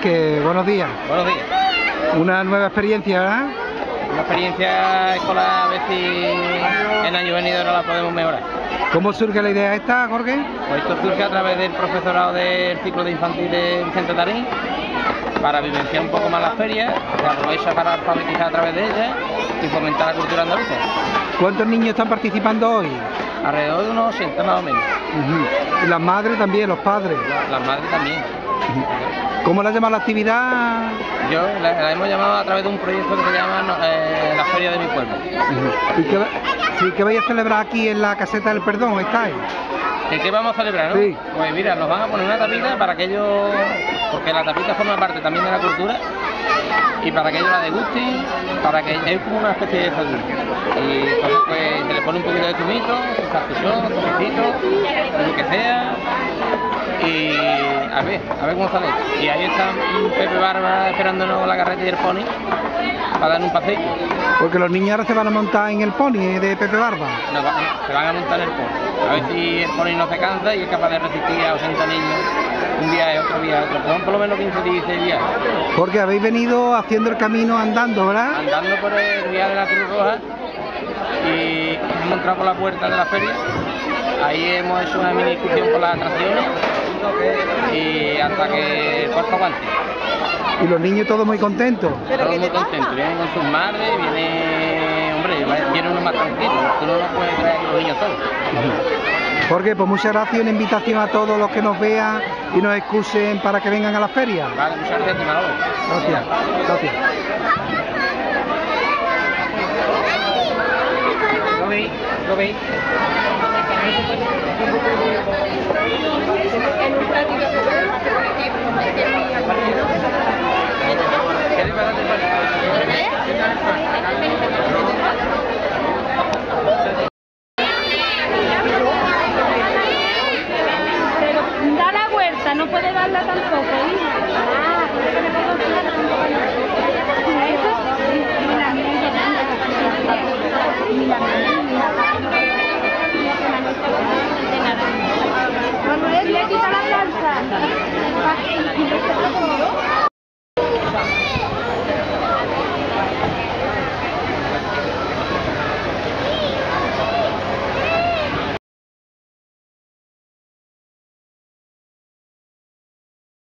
Vázquez, buenos días. Buenos días. Una nueva experiencia, ¿verdad? Una experiencia escolar, a ver si el año venidero la podemos mejorar. ¿Cómo surge la idea esta, Jorge? Pues esto surge a través del profesorado del ciclo de infantil de Vicente Tarín, para vivenciar un poco más las ferias, que aprovecha para alfabetizar a través de ellas y fomentar la cultura andaluza. ¿Cuántos niños están participando hoy? Alrededor de unos 80 más o menos. Y las madres también, los padres. Las madres también. ¿Cómo la llama la actividad? Yo la hemos llamado a través de un proyecto que se llama La Feria de mi Pueblo. ¿Y qué vais a celebrar aquí en la Caseta del Perdón? ¿Estáis? ¿Qué vamos a celebrar, no? Sí. Pues mira, nos van a poner una tapita para que ellos, porque la tapita forma parte también de la cultura, y para que ellos la degusten, para que es como una especie de desayuno. Y entonces pues se le pone un poquito de zumito, su salchichón, su quesito, lo que sea, y a ver cómo sale. Y ahí está Pepe Barba esperándonos la carreta y el pony para dar un paseo. Porque los niños ahora se van a montar en el pony de Pepe Barba. No, se van a montar en el pony. A ver si el pony no se cansa y es capaz de resistir a 80 niños un viaje, otro viaje, otro. Son por lo menos 15 días y viajes. Porque habéis venido haciendo el camino andando, ¿verdad? Andando por el vía de la Cruz Roja y hemos entrado por la puerta de la feria. Ahí hemos hecho una mini excursión por las atracciones y hasta que el cuerpo aguante. Y los niños todos muy contentos. Todos muy contentos, vienen con sus madres, viene uno más tranquilo, tú no puedes traer a los niños solos. Jorge, pues muchas gracias y una invitación a todos los que nos vean y nos excusen para que vengan a la feria. Vale, muchas gracias, Manolo. Gracias, gracias. Lo veis. En un platito